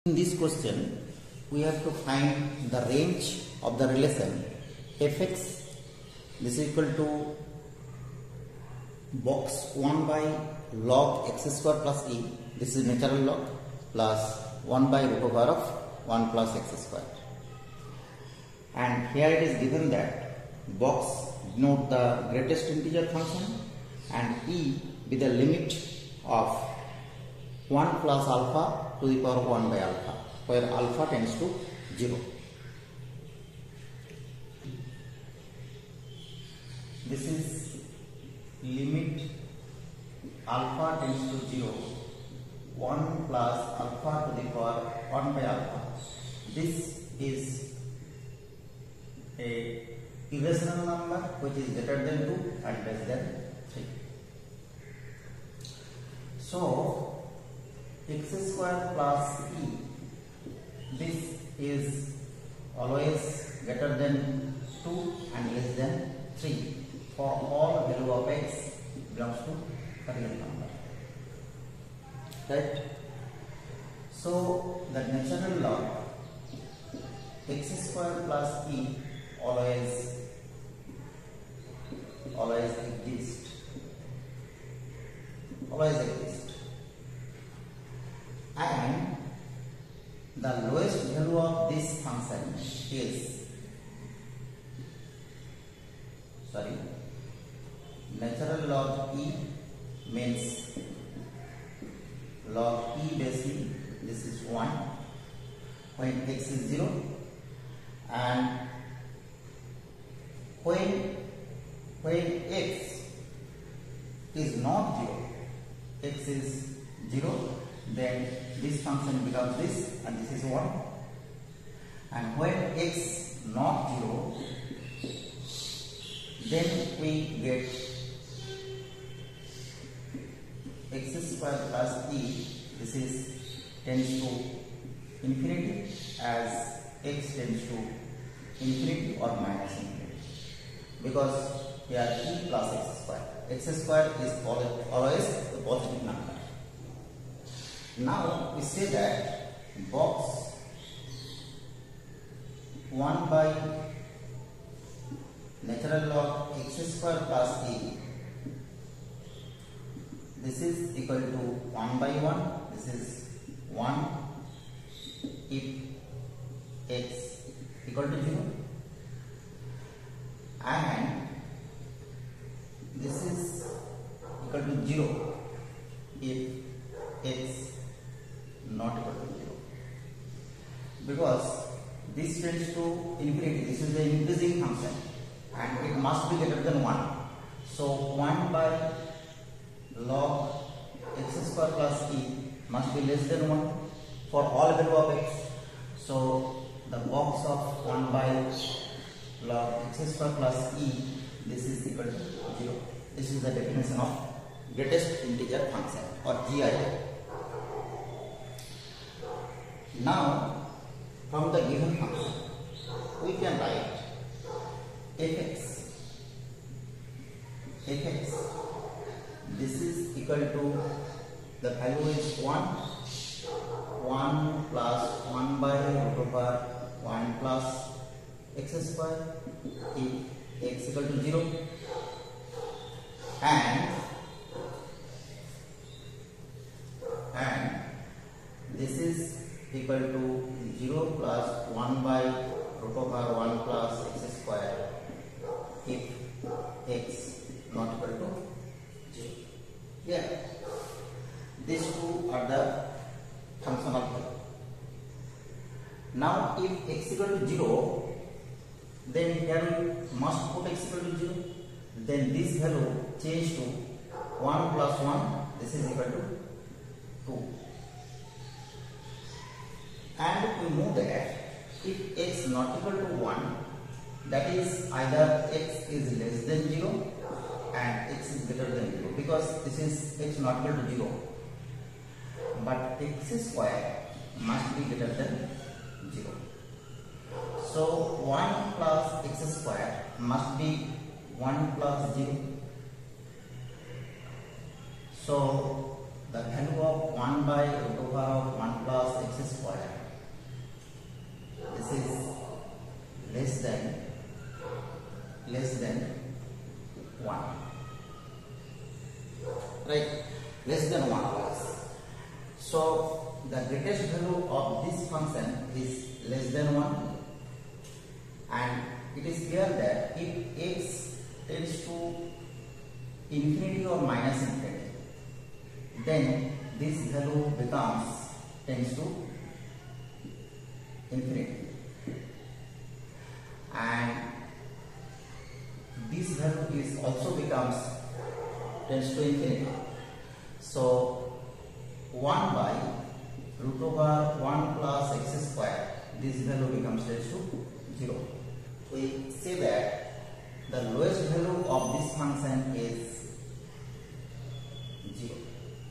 In this question, we have to find the range of the relation fx. This is equal to box 1 by log x square plus e. This is natural log plus 1 by root over of 1 plus x square. And here it is given that box denote the greatest integer function and e be the limit of 1 plus alpha to the power of 1 by alpha, where alpha tends to 0. This is limit alpha tends to 0, 1 plus alpha to the power 1 by alpha. This is a irrational number which is greater than 2 and less than 3. So x square plus e, this is always greater than 2 and less than 3 for all value of x belongs to a real number, right? So the natural log x square plus e always exist, and the lowest value of this function is natural log e means log e base e, this is 1 when x is 0, and when x is not 0, x is 0, then this function becomes this and this is 1, and when x not 0, then we get x square plus e, this is tends to infinity as x tends to infinity or minus infinity, because here e plus x square is always a positive number. Now we say that box 1 by natural log x square plus e, this is equal to 1 by 1, this is 1 if x equal to 0, and this is equal to 0 if x not equal to 0, because this tends to infinity. This is the increasing function and it must be greater than 1. So 1 by log x square plus e must be less than 1 for all value of x. So the box of 1 by log x square plus e, this is equal to 0. This is the definition of greatest integer function or GIF. Now from the given function we can write fx, this is equal to, the value is 1 plus 1 by root over 1 plus x square if x equal to 0, and this is equal to 0 plus 1 by root over 1 plus x square if x not equal to 0. Yeah, these two are the functional value. Now if x equal to 0, then here we must put x equal to 0, then this value change to 1 plus 1, this is equal to 2. And we know that if x not equal to 1, that is either x is less than 0 and x is greater than 0, because this is x not equal to 0, but x square must be greater than 0. So 1 plus x square must be 1 plus 0. So the value of 1 by root over of 1 plus x square less than 1. Right? Less than 1 always. So the greatest value of this function is less than 1, and it is clear that if x tends to infinity or minus infinity, then this value tends to infinity, and this value is also tends to infinity. So 1 by root over 1 plus x square, this value tends to 0. We say that the lowest value of this function is 0.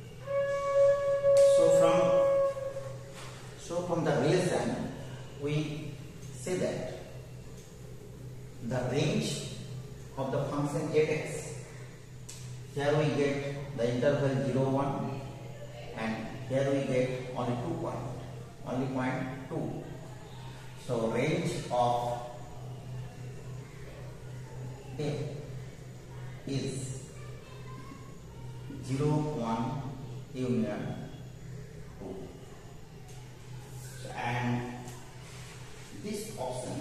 So from the relation, we say that the range of the function fx, here we get the interval 0, 1, and here we get only point 2. So range of f is 0, 1, union 2. And this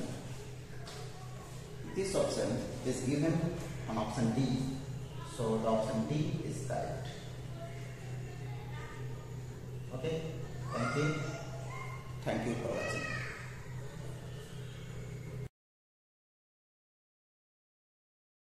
option is given on option D. So the option D is correct. Okay, thank you for watching.